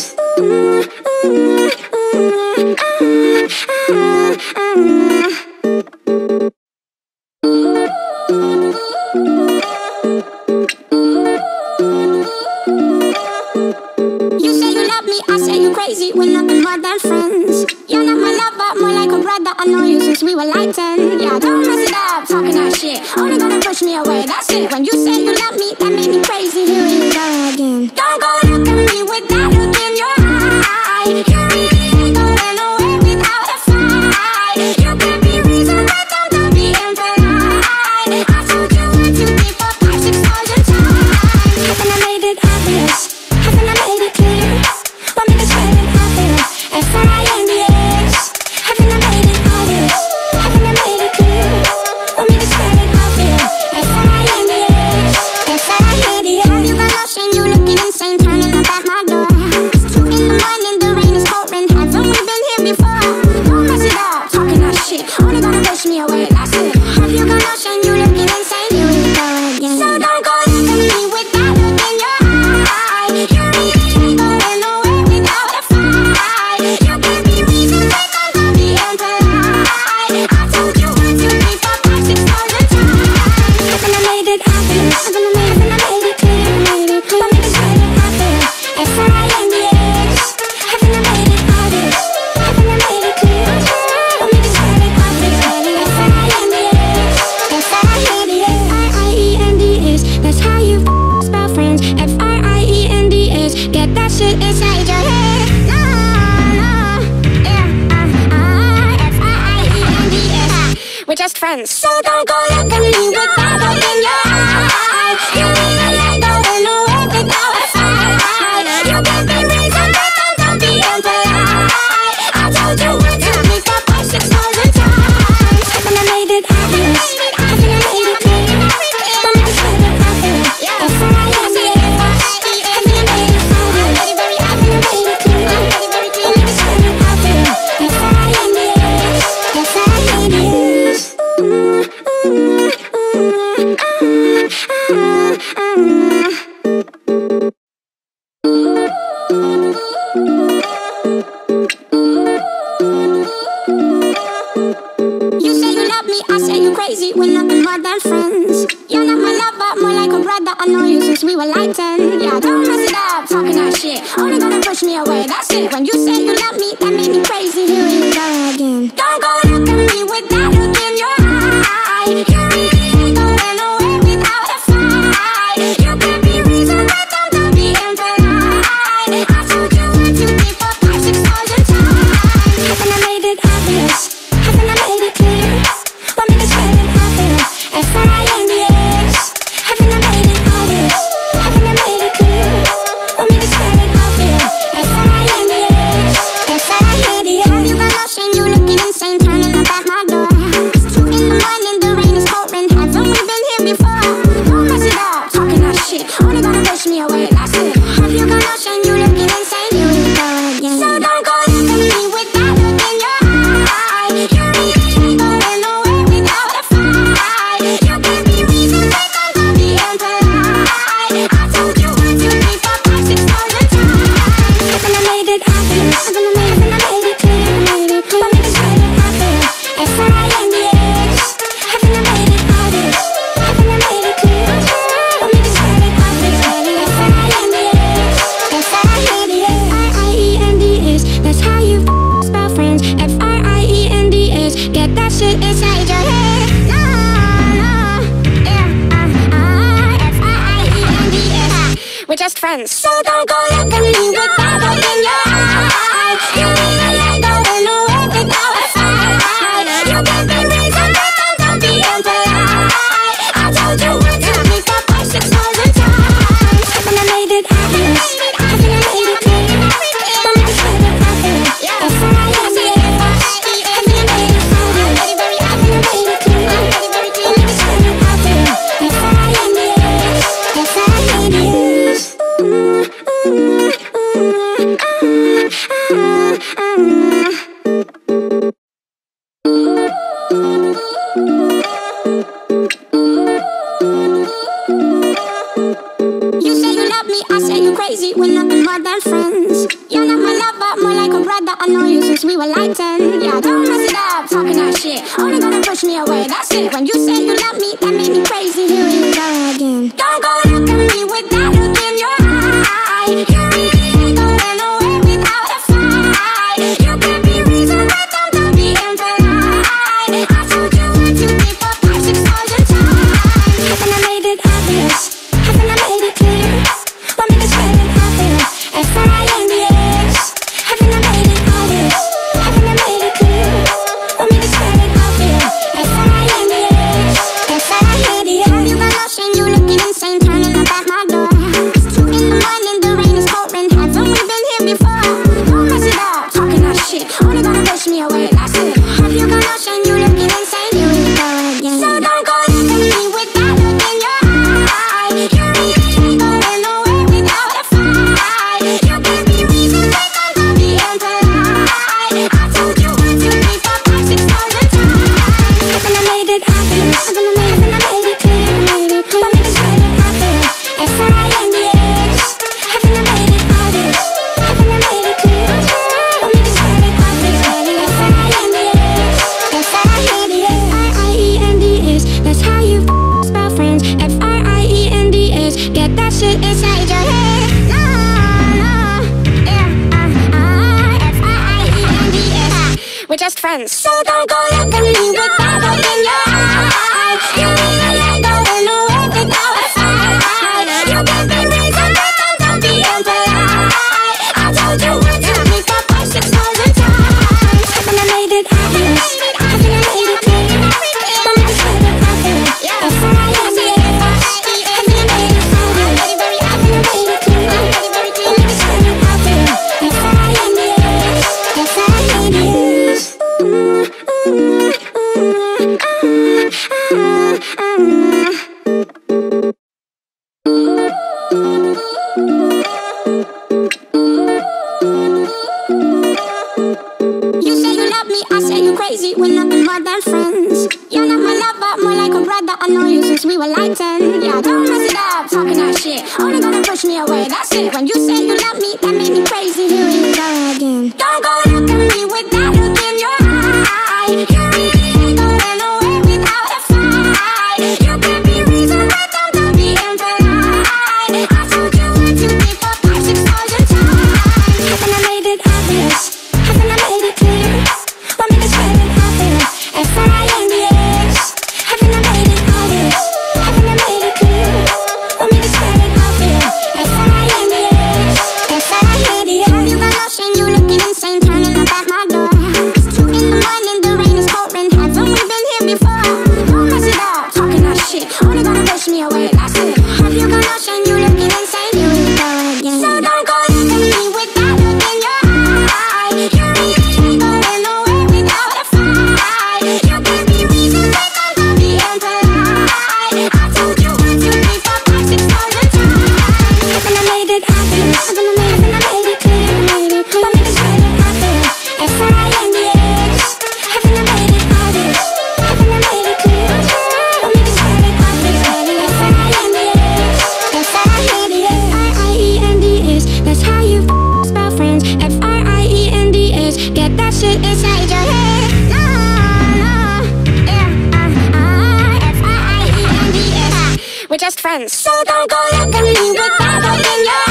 You say you love me, I say you crazy. We're nothing more than friends. You're not my lover, more like a brother. I know you since we were like ten. Yeah, don't mess it up, talking that shit. Only gonna push me away, that's it. When you say you love me, that made me crazy. Here we go again. Don't go look at me with that look in your eye. You really ain't going nowhere without a fight. You can be reasoned, but don't, don't be impolite. I told you one, two, three, four, five, six thousand times. Haven't I made it obvious? Haven't I made it clear? Want me to spell it out there? F R I N D S. Haven't I made it obvious? Haven't I made it clear? Want me to spell it out there? F R I N D S. F R I N D S. Have you got lost and you looking insane, turning up at my door? It's two in the morning, the rain is pouring. Haven't we been here before? Don't mess it up, talking that shit. Only gonna push me away, that's it. Have you got lost and you looking insane? Here we go again. So don't go look at me with that look in your eye. You really ain't going nowhere without a fight. You can be reasoned, but don't, don't be impolite. I told you one, two, three, four, five, six thousand times. Haven't I made it obvious? Haven't I made, haven't I made it clear? Want me to spell it out there? F R I N D S. Haven't I made it obvious? Haven't I made it clear? Want me to spell it out there? F R I N D S. F R I N D S. F R I E N D S. That's how you spell friends. F R I E N D S. Get that shit inside your head. No, no, yeah, uh, uh, F R I E N D S. We're just friends. So don't go look at me with that look in your eye. You really ain't going nowhere without a fight. You can be reasoned, but don't, don't be impolite. I told you one, two, three, four, five, six thousand times. Haven't I made it obvious? Haven't I made it clear? Want me crazy, we're nothing more than friends. You're not my lover, more like a brother. I know you since we were like ten. Yeah, don't mess it up, talking that shit. Only gonna push me away, that's it. When you say you love me, that made me crazy. Here we go again. Don't go look at me with that look in your eye. You really ain't going away without a fight. You can be reasoned, but don't, don't be impolite. I told you one, two, three, four, five, six thousand times. Haven't I made it obvious? Haven't I made it clear? Want me to spell it out there? F R I N D S. Haven't I made it obvious? Haven't I made it clear? Want me to spell it out there? F R I N D S. F R I N D S. Have you got no shame? You looking insane, turning up at my door. It's two in the morning, the rain is pouring. Haven't we been here before? Don't mess it up, talking that shit. Only gonna push me away, that's it. Have you got no shame? You looking insane, here we go again. So don't go look at me with that look in your eye. You really ain't going away without a fight. You can be reasoned, but don't, don't be impolite. I told you one, two, three, four, five, six thousand times. Haven't I made it obvious? Haven't I made, haven't I made it clear? Want me to spell it out there? F R I N D S. Haven't I made it obvious? Haven't I made it clear? Want me to spell it out there? F R I N D S. F R I N D S. R I E N D S. That's how you spell friends. F R I E N D S. Get that shit inside your head. No, no. Yeah, uh, uh, F R I E N D S. We're just friends. So don't go look at me with that look in your eye. You really ain't going away without a fight. You can be reasoned, but don't, don't be impolite. I told you one, two, three, four, five, six thousand times. Haven't I made it obvious? Haven't I made it clear? Want me to spell it out there? F R I N D S. Haven't I made it obvious? Haven't I made it clear? Want me to spell it out there? F R I N D S. F R I N D S. You say you love me, I say you crazy. We're nothing more than friends. You're not my lover, more like a brother. I know you since we were like ten. Yeah, don't mess it up, talking that shit. Only gonna push me away, that's it. When you say you love me, that made me crazy. Here we go again. Don't go look at me with that look in your eye. You really ain't going away without a fight. You can be reasoned, but don't, don't be impolite. I told you one, two, three, four, five, six thousand times. Haven't I made it obvious? Haven't I made it clear? Want me to spell it out there? F R I N D S. Haven't I made it obvious? Haven't I made it clear? Want me to spell it out there? F R I N D S. F R I N D S. Have you got no shame? You looking insane, turning up at my door. It's two in the morning, the rain is pouring. Haven't we been here before? Don't mess it up, talking that shit. Only gonna push me away, that's it. Have you got no shame? You looking insane, here we go again. So don't go look at me with that look in your eye. You really ain't going away without a fight. You can be reasoned, but don't, don't be impolite. I told you one, two, three, four, five, six thousand times. Haven't I made it obvious? Haven't I made, haven't I made it clear? Want me to spell it out there? F R I N D S. Haven't I made it obvious? Haven't I made it clear? Want me to spell it out there? F R I N D S. F R I N D S. R I E N D S. That's how you spell friends. F R I E N D S. Get that shit inside your head. No, no. Yeah, uh, uh, F R I E N D S. We're just friends. So don't go look at me with that look in your eye. You really ain't going away without a fight. You can be reasoned, but don't, don't be impolite. I told you one, two, three, four, five, six thousand times. Haven't I made it obvious? Haven't I made it clear? Want me to spell it out there? F R I N D S. Haven't I made it obvious? Haven't I made it clear? Want me to spell it out there? F R I N D S. F R I N D S. You say you love me, I say you crazy. We're nothing more than friends. You're not my lover, more like a brother. I know you since we were like ten. Yeah, don't mess it up, talking that shit. Only gonna push me away, that's it. When you say you love me, that made me crazy. Here we go again. Don't go look at me with that look in your eye. You really ain't going away without a fight. just friends. So don't go looking at me with that look in your